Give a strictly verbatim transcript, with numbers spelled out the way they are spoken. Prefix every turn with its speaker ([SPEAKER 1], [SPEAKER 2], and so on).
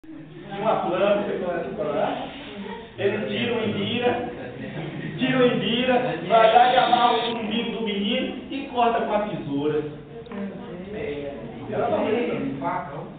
[SPEAKER 1] Uma planta, você começa a falar. Eles tiram em vira, tiram em vira, vai lá e amarra o umbigo do menino e corta com a tesoura. Ela não lembra.